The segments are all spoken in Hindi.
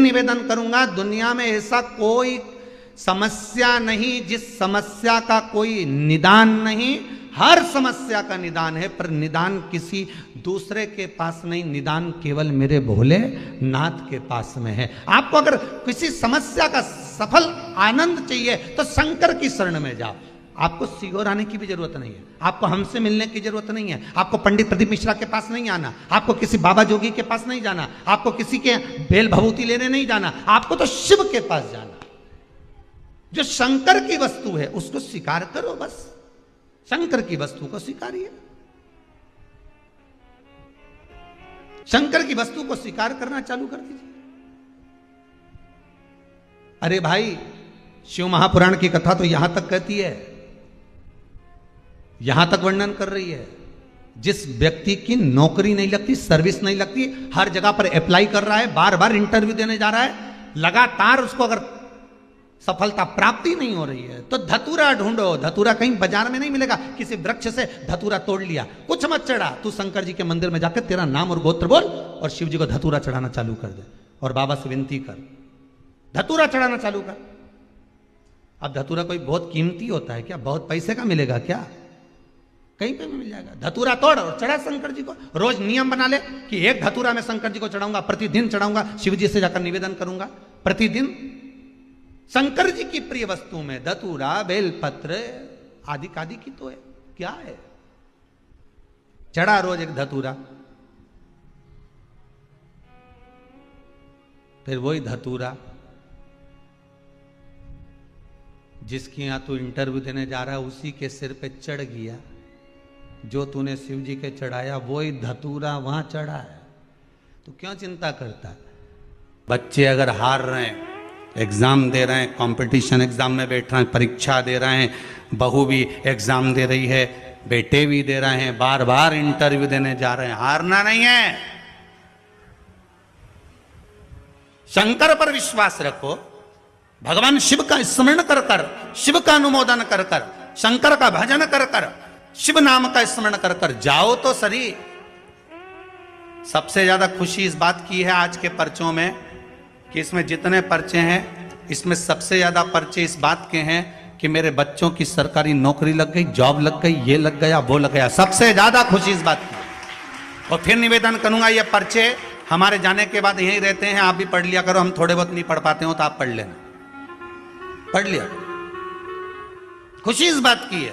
निवेदन करूंगा, दुनिया में ऐसा कोई समस्या नहीं जिस समस्या का कोई निदान नहीं। हर समस्या का निदान है, पर निदान किसी दूसरे के पास नहीं, निदान केवल मेरे भोले नाथ के पास में है। आपको अगर किसी समस्या का सफल आनंद चाहिए तो शंकर की शरण में जाओ। आपको सीहोर आने की भी जरूरत नहीं है, आपको हमसे मिलने की जरूरत नहीं है, आपको पंडित प्रदीप मिश्रा के पास नहीं आना, आपको किसी बाबा जोगी के पास नहीं जाना, आपको किसी के बेल भभूति लेने नहीं जाना, आपको तो शिव के पास जाना। जो शंकर की वस्तु है उसको स्वीकार करो, बस शंकर की वस्तु को स्वीकारिए। शंकर की वस्तु को स्वीकार करना चालू कर दीजिए। अरे भाई, शिव महापुराण की कथा तो यहां तक कहती है, यहां तक वर्णन कर रही है, जिस व्यक्ति की नौकरी नहीं लगती, सर्विस नहीं लगती, हर जगह पर अप्लाई कर रहा है, बार बार इंटरव्यू देने जा रहा है, लगातार उसको अगर सफलता प्राप्ति नहीं हो रही है तो धतूरा ढूंढो। धतूरा कहीं बाजार में नहीं मिलेगा, किसी वृक्ष से धतूरा तोड़ लिया, कुछ मत चढ़ा, तू शंकर जी के मंदिर में जाकर तेरा नाम और गोत्र बोल और शिव जी को धतूरा चढ़ाना चालू कर दे और बाबा से विनती कर, धतूरा चढ़ाना चालू कर। अब धतूरा कोई बहुत कीमती होता है क्या? बहुत पैसे का मिलेगा क्या? कहीं पे भी मिल जाएगा। धतूरा तोड़ और चढ़ा शंकर जी को। रोज नियम बना ले कि एक धतूरा मैं शंकर जी को चढ़ाऊंगा, प्रतिदिन चढ़ाऊंगा, शिव जी से जाकर निवेदन करूंगा प्रतिदिन। शंकर जी की प्रिय वस्तु में धतूरा, बेलपत्र आदि आदि की तो है, क्या है? चढ़ा रोज एक धतूरा, फिर वही धतूरा जिसकी यहां तू इंटरव्यू देने जा रहा है उसी के सिर पे चढ़ गया। जो तूने शिव जी के चढ़ाया वही धतूरा वहां चढ़ा है, तो क्यों चिंता करता है? बच्चे अगर हार रहे हैं, एग्जाम दे रहे हैं, कंपटीशन एग्जाम में बैठ रहे हैं, परीक्षा दे रहे हैं, बहू भी एग्जाम दे रही है, बेटे भी दे रहे हैं, बार बार इंटरव्यू देने जा रहे हैं, हारना नहीं है। शंकर पर विश्वास रखो, भगवान शिव का स्मरण कर कर, शिव का अनुमोदन कर कर, शंकर का भजन कर कर, शिव नाम का स्मरण कर कर जाओ तो सही। सबसे ज्यादा खुशी इस बात की है आज के पर्चों में कि इसमें जितने पर्चे हैं इसमें सबसे ज्यादा पर्चे इस बात के हैं कि मेरे बच्चों की सरकारी नौकरी लग गई, जॉब लग गई, ये लग गया, वो लग गया। सबसे ज्यादा खुशी इस बात की। और फिर निवेदन करूंगा, ये पर्चे हमारे जाने के बाद यहीं रहते हैं, आप भी पढ़ लिया करो। हम थोड़े बहुत नहीं पढ़ पाते हो तो आप पढ़ लेना, पढ़ लिया। खुशी इस बात की है,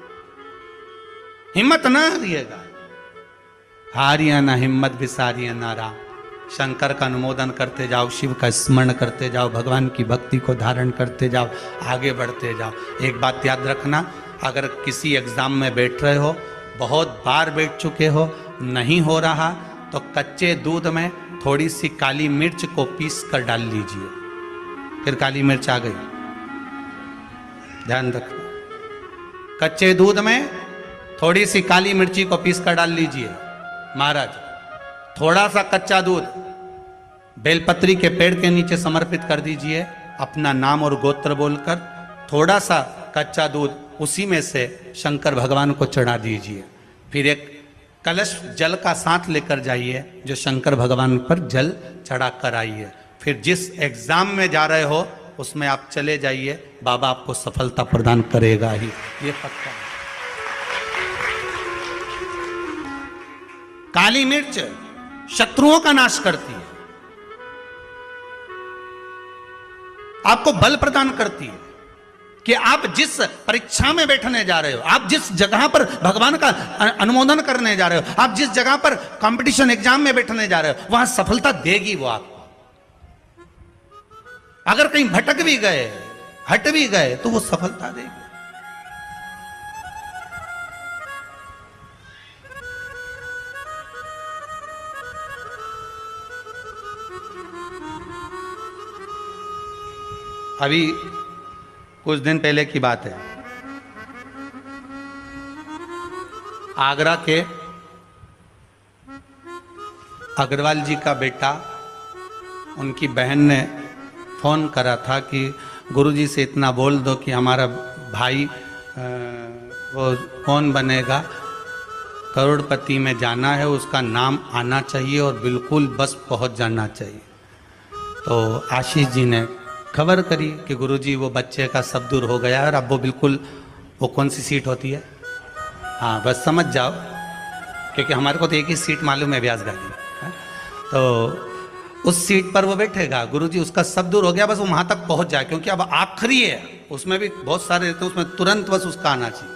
हिम्मत ना हारिएगा। हारिया ना हिम्मत, विसारिया ना राम। शंकर का अनुमोदन करते जाओ, शिव का स्मरण करते जाओ, भगवान की भक्ति को धारण करते जाओ, आगे बढ़ते जाओ। एक बात याद रखना, अगर किसी एग्जाम में बैठ रहे हो, बहुत बार बैठ चुके हो, नहीं हो रहा, तो कच्चे दूध में थोड़ी सी काली मिर्च को पीस कर डाल लीजिए। फिर काली मिर्च आ गई, ध्यान रखना। कच्चे दूध में थोड़ी सी काली मिर्ची को पीस कर डाल लीजिए। महाराज, थोड़ा सा कच्चा दूध बेलपत्री के पेड़ के नीचे समर्पित कर दीजिए, अपना नाम और गोत्र बोलकर। थोड़ा सा कच्चा दूध उसी में से शंकर भगवान को चढ़ा दीजिए। फिर एक कलश जल का साथ लेकर जाइए, जो शंकर भगवान पर जल चढ़ा कर आइए। फिर जिस एग्जाम में जा रहे हो उसमें आप चले जाइए, बाबा आपको सफलता प्रदान करेगा ही, ये पक्का है। काली मिर्च शत्रुओं का नाश करती है, आपको बल प्रदान करती है कि आप जिस परीक्षा में बैठने जा रहे हो, आप जिस जगह पर भगवान का अनुमोदन करने जा रहे हो, आप जिस जगह पर कंपटीशन एग्जाम में बैठने जा रहे हो, वहां सफलता देगी वो आपको। अगर कहीं भटक भी गए, हट भी गए, तो वो सफलता देगी। अभी कुछ दिन पहले की बात है, आगरा के अग्रवाल जी का बेटा, उनकी बहन ने फोन करा था कि गुरुजी से इतना बोल दो कि हमारा भाई वो कौन बनेगा, करोड़पति में जाना है, उसका नाम आना चाहिए और बिल्कुल बस पहुंच जाना चाहिए। तो आशीष जी ने खबर करी कि गुरुजी वो बच्चे का सब दूर हो गया और अब वो बिल्कुल, वो कौन सी सीट होती है, हाँ बस समझ जाओ, क्योंकि हमारे को तो एक ही सीट मालूम है व्यास गादी, तो उस सीट पर वो बैठेगा। गुरुजी उसका सब दूर हो गया, बस वो वहां तक पहुंच जाए, क्योंकि अब आखिरी है, उसमें भी बहुत सारे रहते हैं, उसमें तुरंत बस उसका आना चाहिए।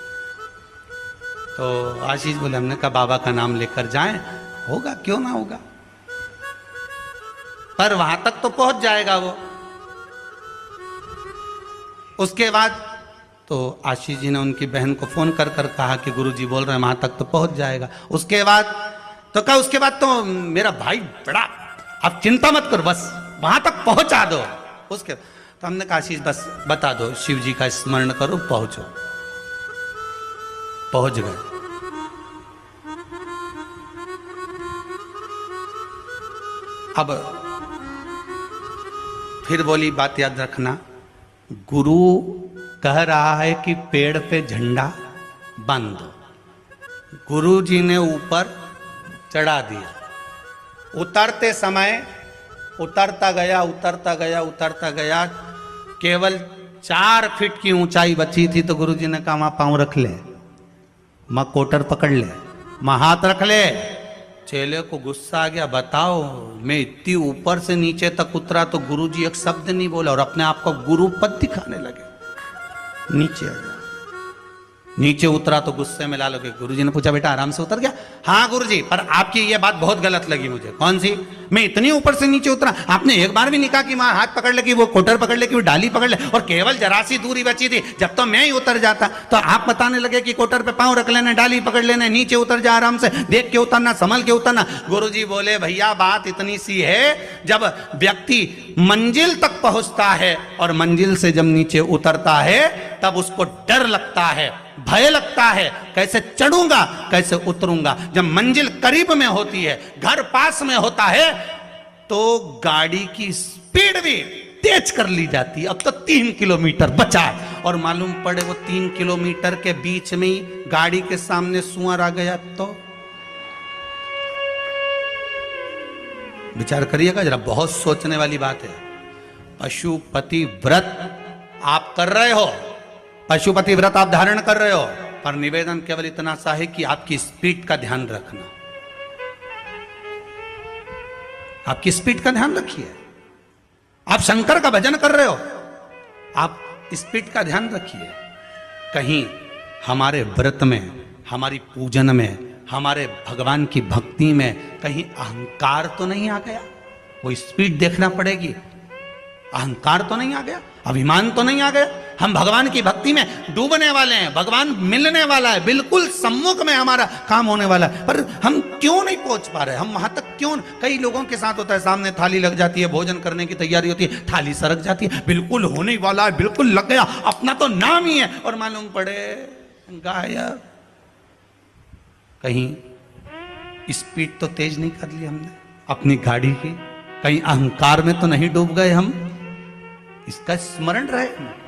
तो आशीष बोले, हमने कहा बाबा का नाम लेकर जाएं, होगा क्यों ना होगा, पर वहां तक तो पहुंच जाएगा वो। उसके बाद तो आशीष जी ने उनकी बहन को फोन कर कर कहा कि गुरुजी बोल रहे हैं वहां तक तो पहुंच जाएगा। उसके बाद तो कहा, उसके बाद तो मेरा भाई बड़ा, आप चिंता मत करो, बस वहां तक पहुंचा दो। उसके तो हमने कहा आशीष बस बता दो, शिव जी का स्मरण करो, पहुंचो। पहुंच गए। अब फिर बोली बात याद रखना, गुरु कह रहा है कि पेड़ पे झंडा बांध दो। गुरु जी ने ऊपर चढ़ा दिया। उतरते समय उतरता गया, उतरता गया, उतरता गया, केवल 4 फीट की ऊंचाई बची थी। तो गुरु जी ने कहा वहां पांव रख ले, मां कोटर पकड़ ले, मां हाथ रख ले। चेले को गुस्सा आ गया, बताओ मैं इतनी ऊपर से नीचे तक उतरा तो गुरुजी एक शब्द नहीं बोला और अपने आप को गुरु पद दिखाने लगे। नीचे आ गया, नीचे उतरा तो गुस्से में ला लोगे। गुरुजी ने पूछा बेटा आराम से उतर गया? हाँ गुरुजी, पर आपकी ये बात बहुत गलत लगी मुझे। कौन सी? मैं इतनी ऊपर से नीचे उतरा, आपने एक बार भी नहीं कहा कि वहां हाथ पकड़ ले, कि वो कोटर पकड़ ले, कि वो डाली पकड़ ले, और केवल जरा सी दूरी बची थी। जब तो मैं ही उतर जाता तो आप बताने लगे कि कोटर पे पांव रख लेना, डाली पकड़ लेना, नीचे उतर जा, आराम से देख के उतरना, संभल के उतरना। गुरुजी बोले भैया बात इतनी सी है, जब व्यक्ति मंजिल तक पहुंचता है और मंजिल से जब नीचे उतरता है तब उसको डर लगता है, भय लगता है, कैसे चढ़ूंगा कैसे उतरूंगा। जब मंजिल करीब में होती है, घर पास में होता है, तो गाड़ी की स्पीड भी तेज कर ली जाती है। अब तो 3 किलोमीटर बचा और मालूम पड़े वो 3 किलोमीटर के बीच में ही गाड़ी के सामने सुअर आ गया तो विचार करिएगा जरा, बहुत सोचने वाली बात है। पशुपति व्रत आप कर रहे हो, पशुपति व्रत आप धारण कर रहे हो, पर निवेदन केवल इतना सा है कि आपकी स्पीड का ध्यान रखना, आपकी स्पीड का ध्यान रखिए। आप शंकर का भजन कर रहे हो, आप स्पीड का ध्यान रखिए। कहीं हमारे व्रत में, हमारी पूजन में, हमारे भगवान की भक्ति में कहीं अहंकार तो नहीं आ गया? वो स्पीड देखना पड़ेगी। अहंकार तो नहीं आ गया, अभिमान तो नहीं आ गया? हम भगवान की भक्ति में डूबने वाले हैं, भगवान मिलने वाला है, बिल्कुल सम्मुख में हमारा काम होने वाला है, पर हम क्यों नहीं पहुंच पा रहे? हम वहां तक क्यों? कई लोगों के साथ होता है, सामने थाली लग जाती है, भोजन करने की तैयारी होती है, थाली सरक जाती है, बिल्कुल होने वाला है, बिल्कुल लग गया, अपना तो नाम ही है, और मालूम पड़े गायब। कहीं स्पीड तो तेज नहीं कर ली हमने अपनी गाड़ी की? कहीं अहंकार में तो नहीं डूब गए हम? इसका स्मरण रहे।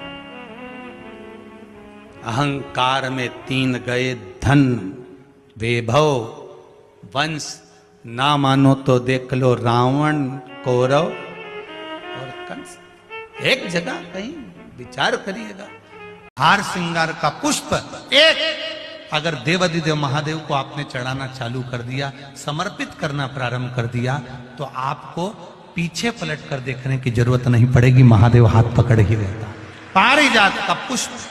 अहंकार में 3 गए धन, वैभव, वंश, ना मानो तो देख लो रावण, कौरव और कंस। एक जगह कहीं विचार करिएगा। हार श्रृंगार का पुष्प एक अगर देवाधिदेव महादेव को आपने चढ़ाना चालू कर दिया, समर्पित करना प्रारंभ कर दिया, तो आपको पीछे पलट कर देखने की जरूरत नहीं पड़ेगी, महादेव हाथ पकड़ ही रहता। पारिजात का पुष्प